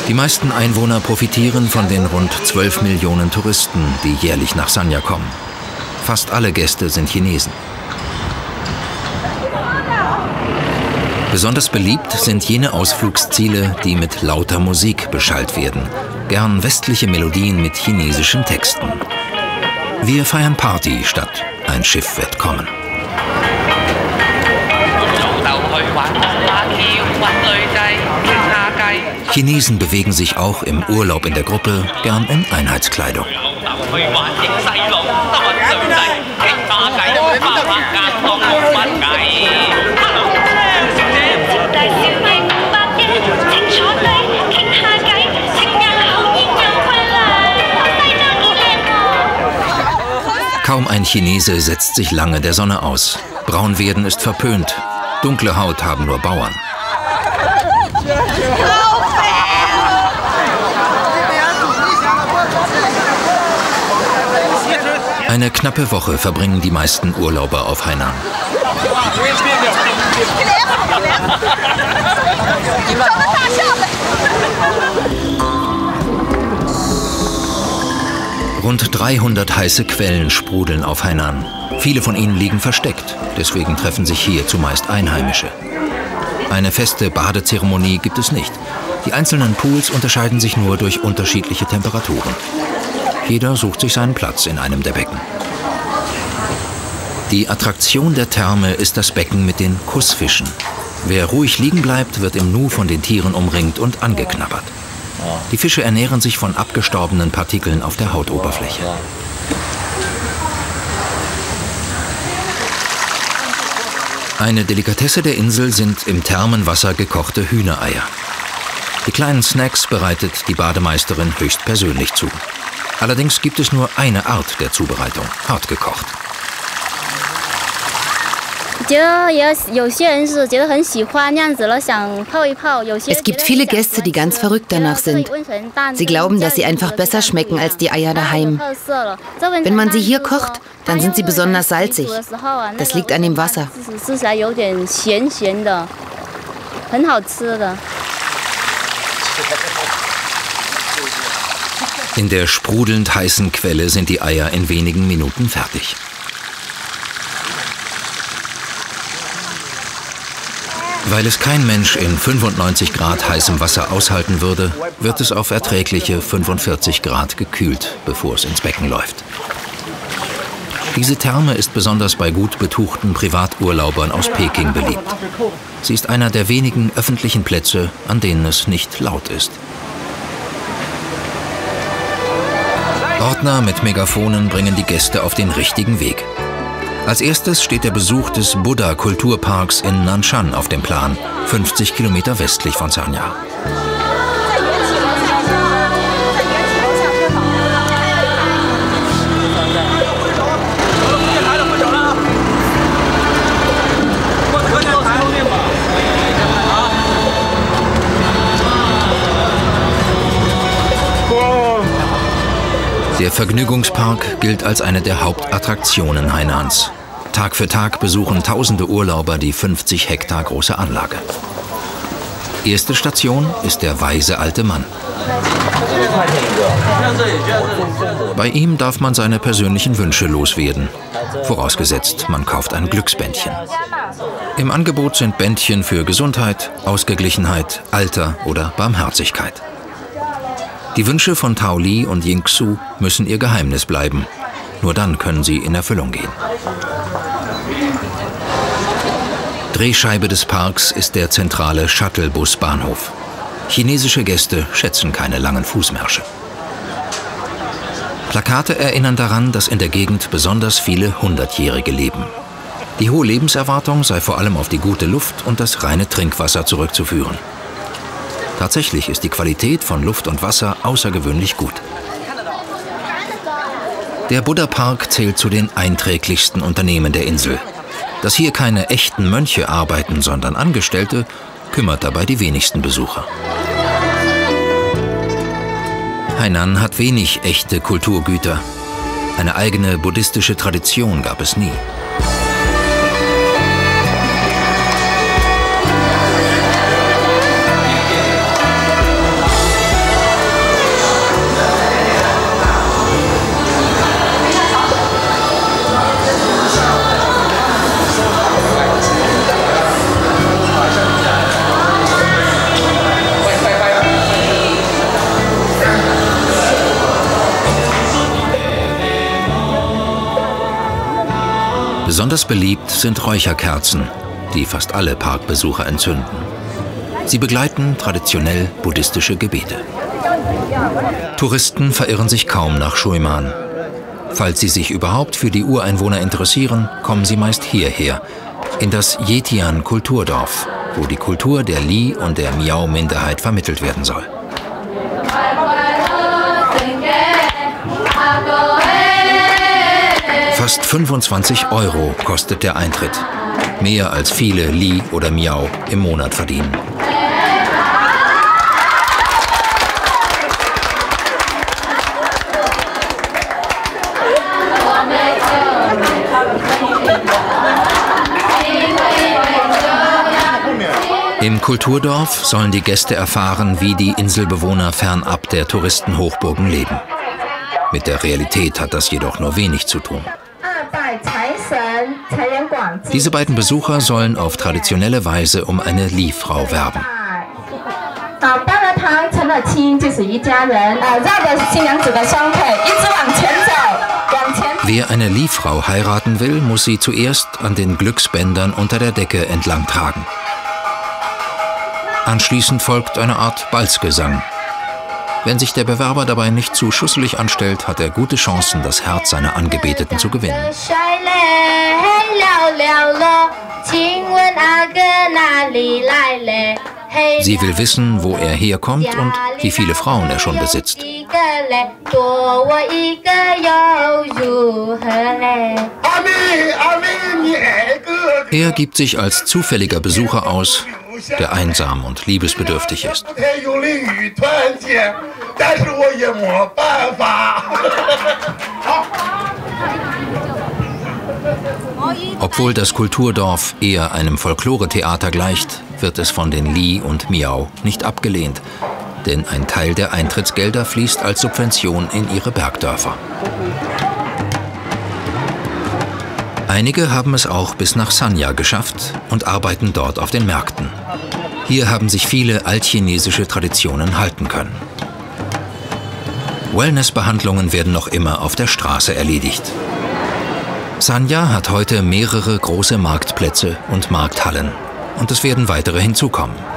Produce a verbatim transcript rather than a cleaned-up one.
Die meisten Einwohner profitieren von den rund zwölf Millionen Touristen, die jährlich nach Sanya kommen. Fast alle Gäste sind Chinesen. Besonders beliebt sind jene Ausflugsziele, die mit lauter Musik beschallt werden. Gern westliche Melodien mit chinesischen Texten. Wir feiern Party statt ein Schiff wird kommen. Chinesen bewegen sich auch im Urlaub in der Gruppe gern in Einheitskleidung. Kaum ein Chinese setzt sich lange der Sonne aus. Braun werden ist verpönt. Dunkle Haut haben nur Bauern. Eine knappe Woche verbringen die meisten Urlauber auf Hainan. Rund dreihundert heiße Quellen sprudeln auf Hainan. Viele von ihnen liegen versteckt, deswegen treffen sich hier zumeist Einheimische. Eine feste Badezeremonie gibt es nicht. Die einzelnen Pools unterscheiden sich nur durch unterschiedliche Temperaturen. Jeder sucht sich seinen Platz in einem der Becken. Die Attraktion der Therme ist das Becken mit den Kussfischen. Wer ruhig liegen bleibt, wird im Nu von den Tieren umringt und angeknabbert. Die Fische ernähren sich von abgestorbenen Partikeln auf der Hautoberfläche. Eine Delikatesse der Insel sind im Thermenwasser gekochte Hühnereier. Die kleinen Snacks bereitet die Bademeisterin höchstpersönlich zu. Allerdings gibt es nur eine Art der Zubereitung, hart gekocht. Es gibt viele Gäste, die ganz verrückt danach sind. Sie glauben, dass sie einfach besser schmecken als die Eier daheim. Wenn man sie hier kocht, dann sind sie besonders salzig. Das liegt an dem Wasser. In der sprudelnd heißen Quelle sind die Eier in wenigen Minuten fertig. Weil es kein Mensch in fünfundneunzig Grad heißem Wasser aushalten würde, wird es auf erträgliche fünfundvierzig Grad gekühlt, bevor es ins Becken läuft. Diese Therme ist besonders bei gut betuchten Privaturlaubern aus Peking beliebt. Sie ist einer der wenigen öffentlichen Plätze, an denen es nicht laut ist. Ordner mit Megafonen bringen die Gäste auf den richtigen Weg. Als erstes steht der Besuch des Buddha-Kulturparks in Nanshan auf dem Plan, fünfzig Kilometer westlich von Sanya. Der Vergnügungspark gilt als eine der Hauptattraktionen Hainans. Tag für Tag besuchen tausende Urlauber die fünfzig Hektar große Anlage. Erste Station ist der weise alte Mann. Bei ihm darf man seine persönlichen Wünsche loswerden. Vorausgesetzt, man kauft ein Glücksbändchen. Im Angebot sind Bändchen für Gesundheit, Ausgeglichenheit, Alter oder Barmherzigkeit. Die Wünsche von Tao Li und Ying Xu müssen ihr Geheimnis bleiben. Nur dann können sie in Erfüllung gehen. Drehscheibe des Parks ist der zentrale Shuttlebus-Bahnhof. Chinesische Gäste schätzen keine langen Fußmärsche. Plakate erinnern daran, dass in der Gegend besonders viele Hundertjährige leben. Die hohe Lebenserwartung sei vor allem auf die gute Luft und das reine Trinkwasser zurückzuführen. Tatsächlich ist die Qualität von Luft und Wasser außergewöhnlich gut. Der Buddha-Park zählt zu den einträglichsten Unternehmen der Insel. Dass hier keine echten Mönche arbeiten, sondern Angestellte, kümmert dabei die wenigsten Besucher. Hainan hat wenig echte Kulturgüter. Eine eigene buddhistische Tradition gab es nie. Besonders beliebt sind Räucherkerzen, die fast alle Parkbesucher entzünden. Sie begleiten traditionell buddhistische Gebete. Touristen verirren sich kaum nach Schuiman. Falls sie sich überhaupt für die Ureinwohner interessieren, kommen sie meist hierher, in das Yetian Kulturdorf, wo die Kultur der Li- und der Miao-Minderheit vermittelt werden soll. Fast fünfundzwanzig Euro kostet der Eintritt. Mehr als viele Li oder Miao im Monat verdienen. Im Kulturdorf sollen die Gäste erfahren, wie die Inselbewohner fernab der Touristenhochburgen leben. Mit der Realität hat das jedoch nur wenig zu tun. Diese beiden Besucher sollen auf traditionelle Weise um eine Li-Frau werben. Wer eine Li-Frau heiraten will, muss sie zuerst an den Glücksbändern unter der Decke entlang tragen. Anschließend folgt eine Art Balzgesang. Wenn sich der Bewerber dabei nicht zu schusselig anstellt, hat er gute Chancen, das Herz seiner Angebeteten zu gewinnen. Sie will wissen, wo er herkommt und wie viele Frauen er schon besitzt. Er gibt sich als zufälliger Besucher aus, der einsam und liebesbedürftig ist. Obwohl das Kulturdorf eher einem Folklore-Theater gleicht, wird es von den Li und Miao nicht abgelehnt, denn ein Teil der Eintrittsgelder fließt als Subvention in ihre Bergdörfer. Einige haben es auch bis nach Sanya geschafft und arbeiten dort auf den Märkten. Hier haben sich viele altchinesische Traditionen halten können. Wellnessbehandlungen werden noch immer auf der Straße erledigt. Sanya hat heute mehrere große Marktplätze und Markthallen und es werden weitere hinzukommen.